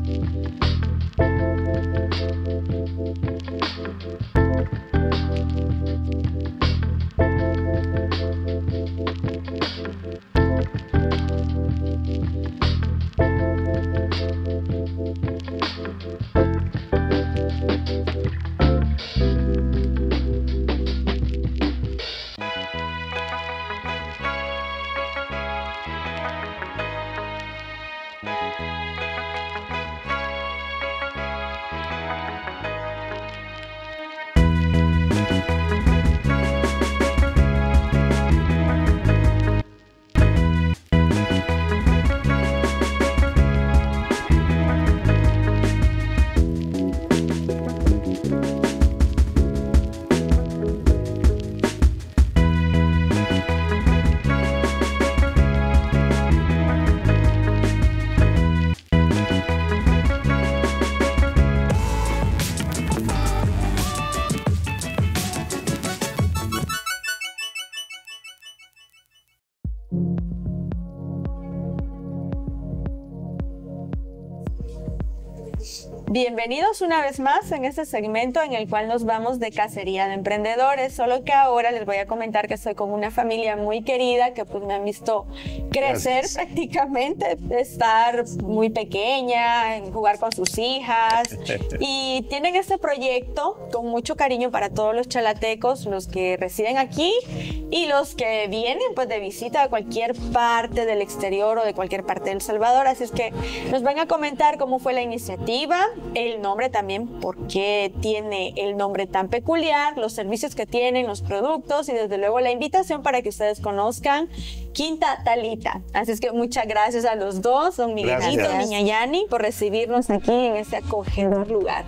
Bienvenidos una vez más en este segmento en el cual nos vamos de cacería de emprendedores, solo que ahora les voy a comentar que estoy con una familia muy querida que pues me han visto crecer prácticamente, estar muy pequeña, jugar con sus hijas y tienen este proyecto con mucho cariño para todos los chalatecos, los que residen aquí y los que vienen pues de visita a cualquier parte del exterior o de cualquier parte de El Salvador, así es que nos van a comentar cómo fue la iniciativa, el nombre también, por qué tiene el nombre tan peculiar, los servicios que tienen, los productos y desde luego la invitación para que ustedes conozcan Quinta Talita. Así es que muchas gracias a los dos, don Miguelito, niña Yani, por recibirnos aquí en este acogedor lugar.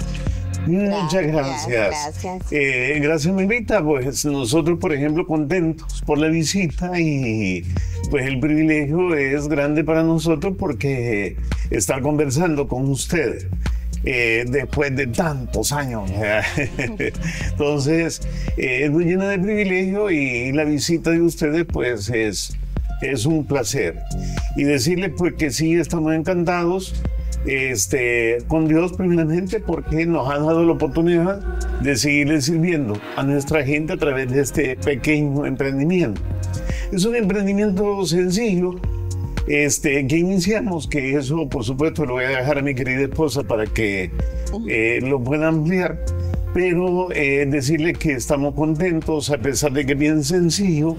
Muchas gracias. Gracias, Miguelita. Pues nosotros, por ejemplo, contentos por la visita y pues el privilegio es grande para nosotros porque estar conversando con usted después de tantos años. Entonces, es muy llena de privilegio y la visita de ustedes pues es un placer. Y decirles pues que sí, estamos encantados con Dios primeramente porque nos ha dado la oportunidad de seguirle sirviendo a nuestra gente a través de este pequeño emprendimiento. Es un emprendimiento sencillo que iniciamos, que eso por supuesto lo voy a dejar a mi querida esposa para que lo pueda ampliar, pero decirle que estamos contentos a pesar de que es bien sencillo.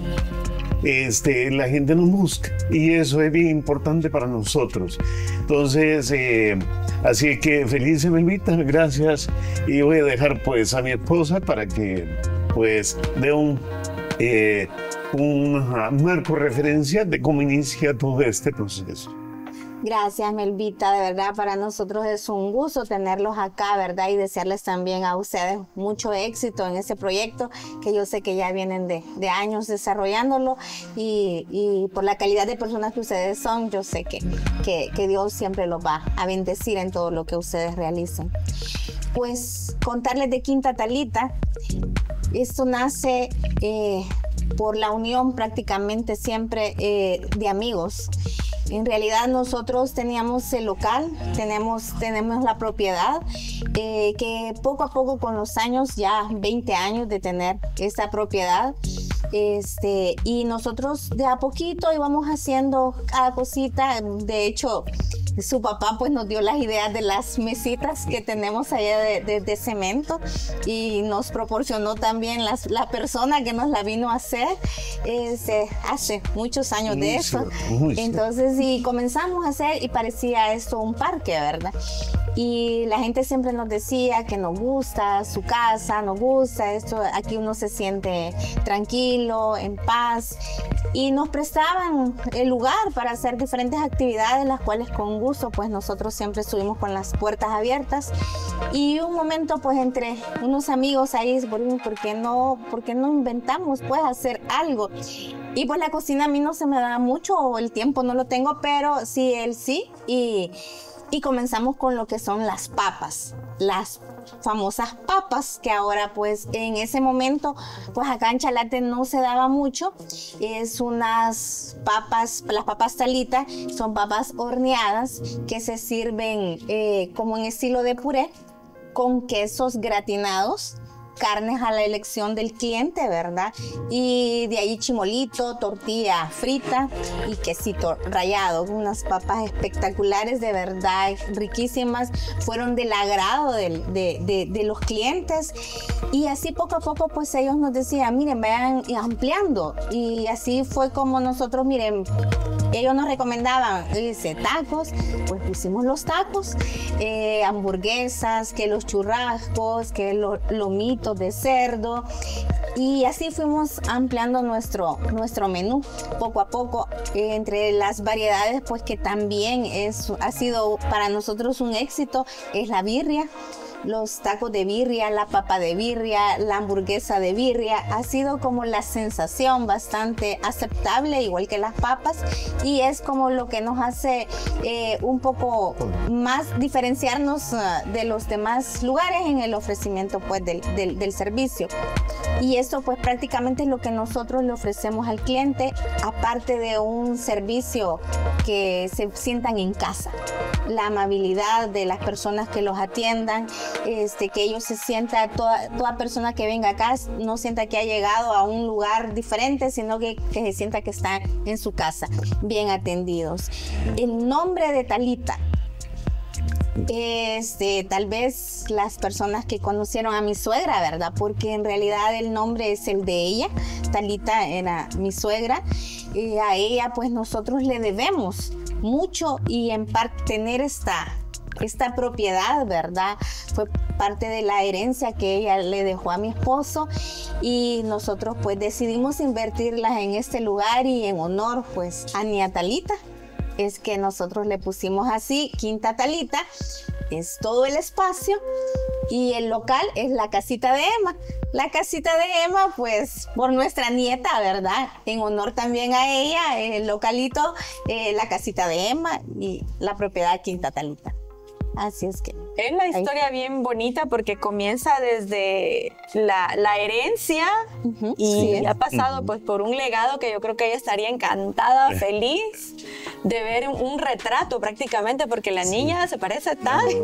La gente nos busca y eso es bien importante para nosotros. Entonces, así es que felices, Melvita, gracias, y voy a dejar pues a mi esposa para que pues dé un marco referencia de cómo inicia todo este proceso. Gracias, Melvita, de verdad para nosotros es un gusto tenerlos acá, ¿verdad? Y desearles también a ustedes mucho éxito en este proyecto, que yo sé que ya vienen de años desarrollándolo y por la calidad de personas que ustedes son, yo sé que Dios siempre los va a bendecir en todo lo que ustedes realicen. Pues contarles de Quinta Talita, esto nace por la unión prácticamente siempre de amigos. En realidad nosotros teníamos el local, tenemos la propiedad, que poco a poco con los años, ya 20 años de tener esta propiedad, y nosotros de a poquito íbamos haciendo cada cosita. De hecho, su papá pues nos dio las ideas de las mesitas que tenemos allá de cemento y nos proporcionó también la persona que nos la vino a hacer hace muchos años de eso. Entonces, y comenzamos a hacer y parecía esto un parque, ¿verdad? Y la gente siempre nos decía que nos gusta su casa, nos gusta esto, aquí uno se siente tranquilo, en paz, y nos prestaban el lugar para hacer diferentes actividades, las cuales con gusto pues nosotros siempre estuvimos con las puertas abiertas. Y un momento pues entre unos amigos ahí, ¿por qué no inventamos pues hacer algo? Y pues la cocina a mí no se me da mucho, el tiempo no lo tengo, pero sí él sí, Y comenzamos con lo que son las papas, las famosas papas, que ahora pues en ese momento pues acá en Chalate no se daba mucho. Es unas papas, las papas talitas, son papas horneadas que se sirven como en estilo de puré, con quesos gratinados, carnes a la elección del cliente, ¿verdad? Y de ahí chimolito, tortilla frita y quesito rallado. Unas papas espectaculares, de verdad, riquísimas. Fueron del agrado de los clientes. Y así poco a poco, pues ellos nos decían, miren, vayan ampliando. Y así fue como nosotros, miren, ellos nos recomendaban, tacos, pues pusimos los tacos, hamburguesas, que los churrascos, que los lomitos de cerdo, y así fuimos ampliando nuestro menú poco a poco. Entre las variedades, pues que también ha sido para nosotros un éxito, es la birria. Los tacos de birria, la papa de birria, la hamburguesa de birria, ha sido como la sensación bastante aceptable, igual que las papas, y es como lo que nos hace un poco más diferenciarnos de los demás lugares en el ofrecimiento pues del servicio. Y eso pues prácticamente es lo que nosotros le ofrecemos al cliente, aparte de un servicio que se sientan en casa. La amabilidad de las personas que los atiendan, que ellos se sientan, toda persona que venga acá no sienta que ha llegado a un lugar diferente, sino que se sienta que está en su casa, bien atendidos. El nombre de Talita, tal vez las personas que conocieron a mi suegra, ¿verdad? Porque en realidad el nombre es el de ella. Talita era mi suegra, y a ella pues nosotros le debemos mucho, y en parte tener esta propiedad, ¿verdad? Fue parte de la herencia que ella le dejó a mi esposo, y nosotros pues decidimos invertirlas en este lugar, y en honor pues a Nia Talita es que nosotros le pusimos así, Quinta Talita, es todo el espacio, y el local es la casita de Emma. La casita de Emma, pues, por nuestra nieta, ¿verdad? En honor también a ella, el localito, la casita de Emma y la propiedad Quinta Talita. Así es que... Es una historia bien bonita porque comienza desde la herencia y ha pasado pues por un legado que yo creo que ella estaría encantada, feliz de ver un retrato prácticamente, porque la niña se parece tanto,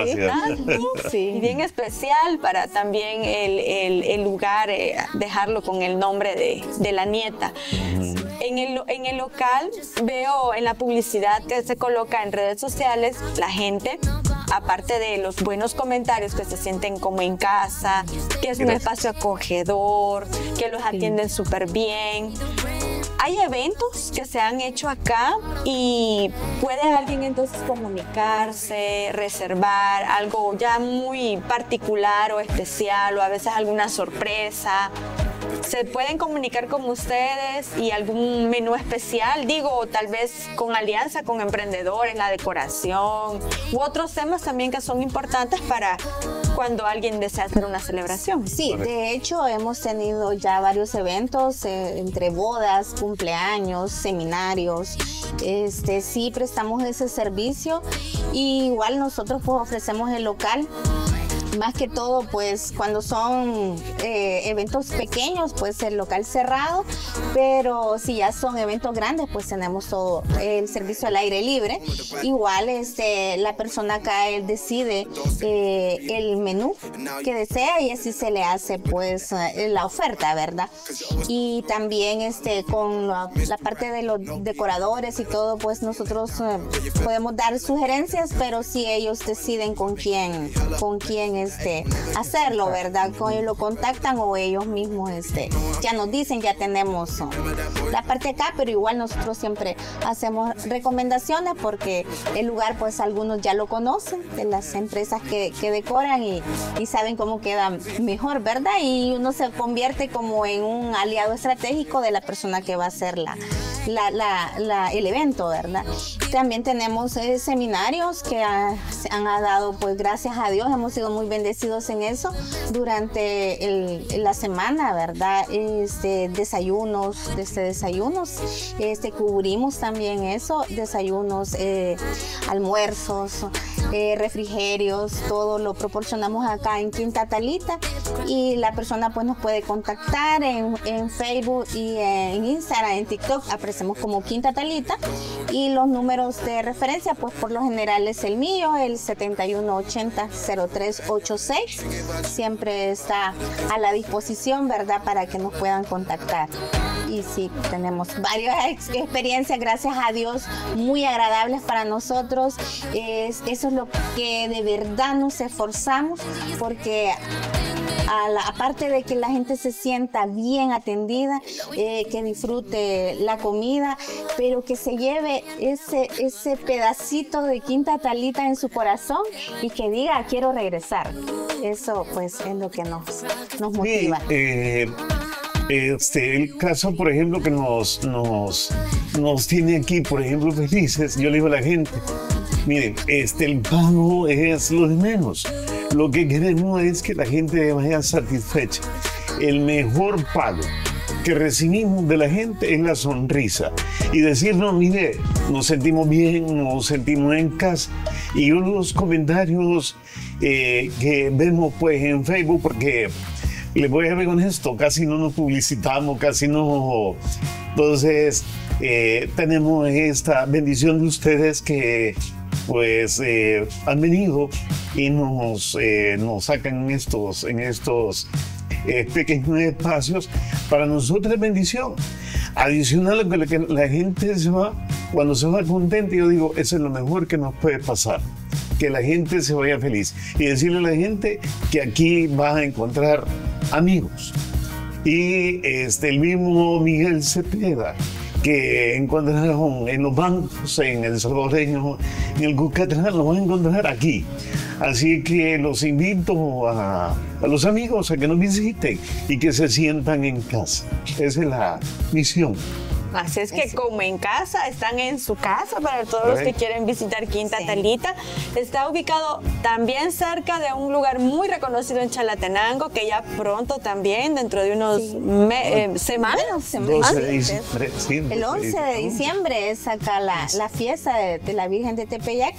y bien especial para también el lugar, dejarlo con el nombre de la nieta. En el local veo en la publicidad que se coloca en redes sociales, la gente, aparte de los buenos comentarios, que se sienten como en casa, que es un espacio acogedor, que los atienden súper bien. Hay eventos que se han hecho acá y puede alguien entonces comunicarse, reservar algo ya muy particular o especial, o a veces alguna sorpresa. Se pueden comunicar con ustedes y algún menú especial, digo, tal vez con alianza con emprendedores, la decoración u otros temas también que son importantes para cuando alguien desea hacer una celebración. Sí, de hecho hemos tenido ya varios eventos entre bodas, cumpleaños, seminarios. Sí prestamos ese servicio, y igual nosotros pues ofrecemos el local. Más que todo, pues cuando son eventos pequeños, pues el local cerrado, pero si ya son eventos grandes, pues tenemos todo el servicio al aire libre. Igual la persona acá decide el menú que desea, y así se le hace pues la oferta, ¿verdad? Y también con la parte de los decoradores y todo, pues nosotros podemos dar sugerencias, pero si ellos deciden con quién hacerlo, ¿verdad? Con ellos lo contactan, o ellos mismos ya nos dicen, ya tenemos la parte acá, pero igual nosotros siempre hacemos recomendaciones, porque el lugar pues algunos ya lo conocen, de las empresas que decoran, y saben cómo queda mejor, ¿verdad? Y uno se convierte como en un aliado estratégico de la persona que va a hacer el evento, ¿verdad? También tenemos seminarios que han dado, pues gracias a Dios, hemos sido muy bendecidos en eso durante la semana, ¿verdad? Desayunos, cubrimos también eso, desayunos, almuerzos, refrigerios, todo lo proporcionamos acá en Quinta Talita, y la persona pues nos puede contactar en Facebook y en Instagram, en TikTok, aparecemos como Quinta Talita, y los números de referencia pues por lo general es el mío, el 7180-0386, siempre está a la disposición, ¿verdad?, para que nos puedan contactar. Y sí, tenemos varias experiencias, gracias a Dios, muy agradables para nosotros. Eso es lo que de verdad nos esforzamos, porque aparte de que la gente se sienta bien atendida, que disfrute la comida, pero que se lleve ese pedacito de Quinta Talita en su corazón y que diga, quiero regresar. Eso pues es lo que nos motiva. El caso, por ejemplo, que nos tiene aquí, por ejemplo, felices, yo le digo a la gente, miren, el pago es lo de menos. Lo que queremos es que la gente vaya satisfecha. El mejor pago que recibimos de la gente es la sonrisa. Y decirnos, mire, nos sentimos bien, nos sentimos en casa. Y unos comentarios que vemos pues en Facebook, porque les voy a ser honesto, casi no nos publicitamos, casi no. Entonces, tenemos esta bendición de ustedes que pues han venido y nos sacan en estos pequeños espacios. Para nosotros es bendición. Adicional a que la gente se va, cuando se va contenta, yo digo, eso es lo mejor que nos puede pasar, que la gente se vaya feliz. Y decirle a la gente que aquí vas a encontrar amigos. Y el mismo Miguel Cepeda, que encontraron en los bancos, en el salvadoreño, en el Cucatlán, lo van a encontrar aquí. Así que los invito a los amigos a que nos visiten y que se sientan en casa. Esa es la misión. Así es que como en casa, están en su casa para todos los que quieren visitar Quinta Talita. Está ubicado también cerca de un lugar muy reconocido en Chalatenango, que ya pronto también, dentro de unos semanas. 12 de diciembre. Sí, el 11 de diciembre es acá la fiesta de la Virgen de Tepeyac.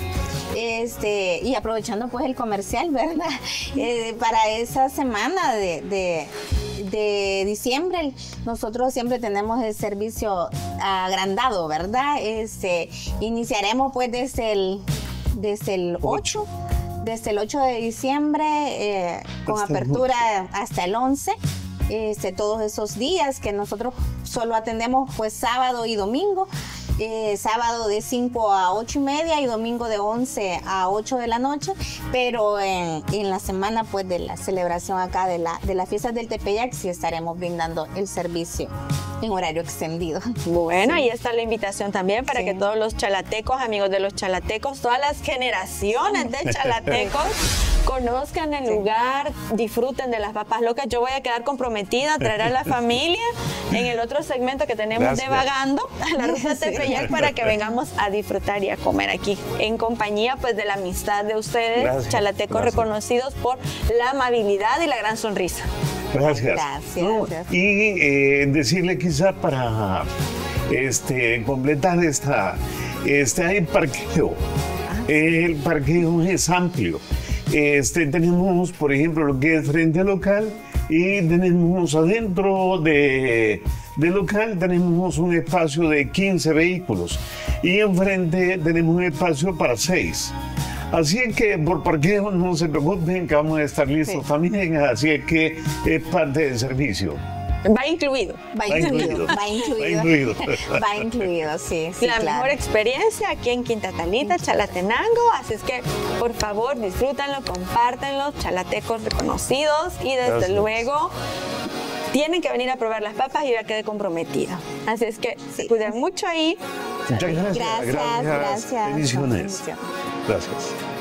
Y aprovechando pues el comercial, ¿verdad? Para esa semana de diciembre, nosotros siempre tenemos el servicio agrandado, ¿verdad? Iniciaremos pues desde el 8 de diciembre, con apertura hasta el 11. Todos esos días que nosotros solo atendemos pues sábado y domingo. Sábado de 5 a 8:30 y domingo de 11 a 8 de la noche, pero en la semana pues de la celebración acá de las fiestas del Tepeyac sí estaremos brindando el servicio en horario extendido. Bueno, ahí está la invitación también para que todos los chalatecos, amigos de los chalatecos, todas las generaciones de chalatecos conozcan el lugar, disfruten de las papas locas. Yo voy a quedar comprometida a traer a la familia en el otro segmento que tenemos de Vagando a la ruta Tepeyac para que vengamos a disfrutar y a comer aquí en compañía pues de la amistad de ustedes, chalatecos reconocidos por la amabilidad y la gran sonrisa. Gracias. Y decirle quizá para completar hay parqueo. El parqueo es amplio. Tenemos, por ejemplo, lo que es frente al local, y tenemos adentro del local tenemos un espacio de 15 vehículos y enfrente tenemos un espacio para 6. Así es que por parqueo no se preocupen, que vamos a estar listos también, así es que es parte del servicio. Va incluido. Va incluido, sí. La mejor experiencia aquí en Quinta Talita, Chalatenango. Así es que, por favor, disfrútenlo, compártenlo, chalatecos reconocidos. Y desde luego, tienen que venir a probar las papas y yo ya quedé comprometida. Así es que cuiden mucho ahí. Muchas gracias. Gracias. Bendiciones. Gracias.